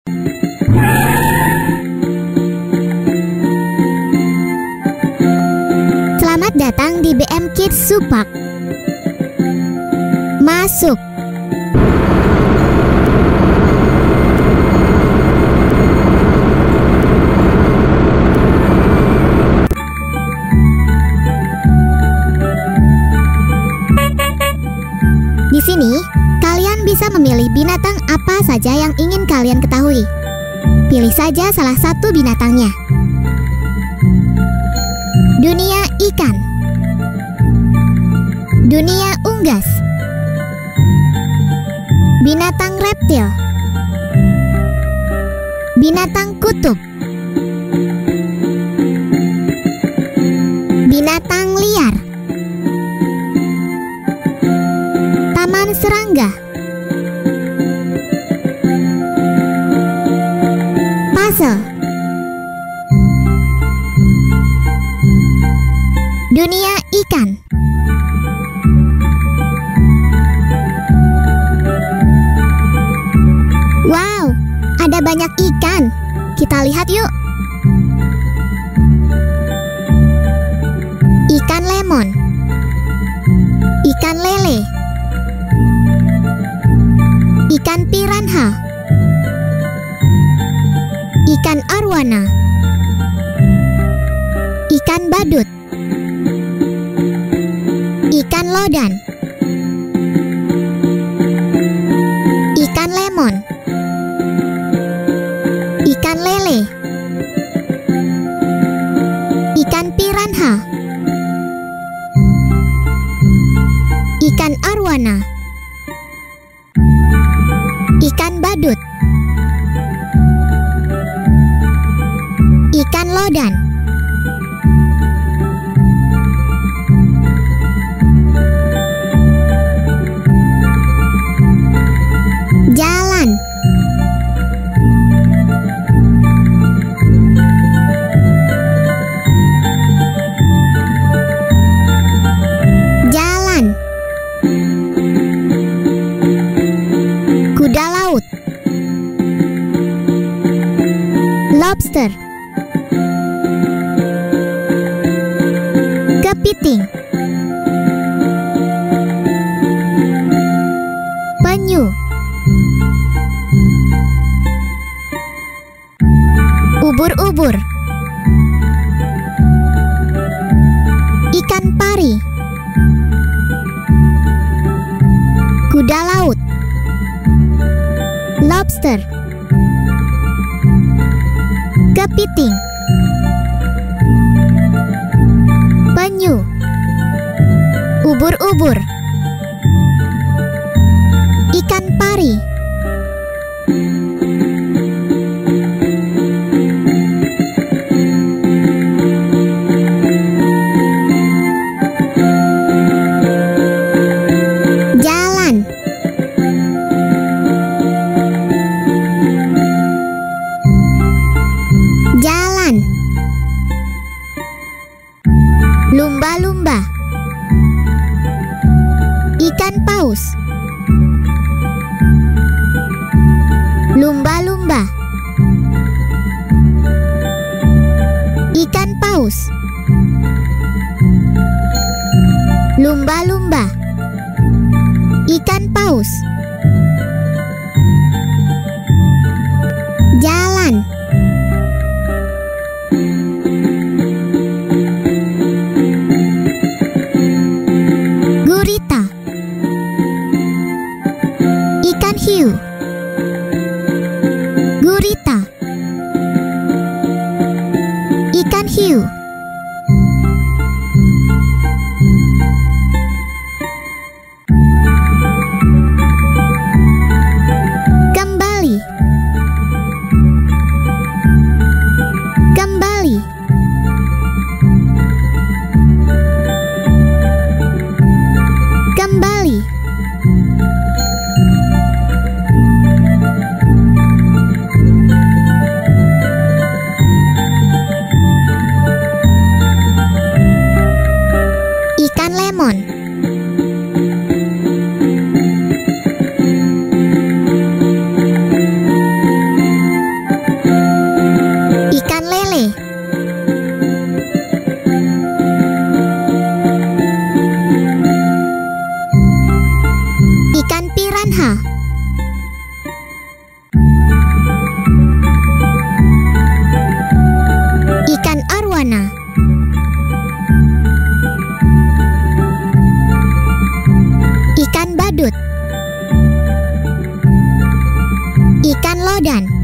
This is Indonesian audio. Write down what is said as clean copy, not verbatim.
Selamat datang di BM Kids Zoo Park. Masuk. Di sini, kalian bisa memilih binatang apa saja yang ingin kalian ketahui. Pilih saja salah satu binatangnya. Dunia ikan, dunia unggas, binatang reptil, binatang kutub, binatang liar, taman serangga, puzzle, dunia ikan. Wow, ada banyak ikan. Kita lihat yuk. Ikan lemon, ikan lele, ikan piranha, ikan arwana, ikan badut, ikan lodan, ikan lemon, ikan lele, ikan piranha, ikan arwana, ikan badut, ikan lodan. Jalan. Jalan. Kuda laut. Lobster. Kepiting. Penyu. Ubur-ubur. Ikan pari. Kuda laut. Lobster. Kepiting. Penyu. Ubur-ubur. Ikan pari. Jalan. Jalan. Lumba-lumba. Ikan paus. Lumba-lumba. Ikan paus. Lumba-lumba. Ikan paus. Jalan. Gurita. Ikan hiu. Gurita. Ikan hiu. Megalodon.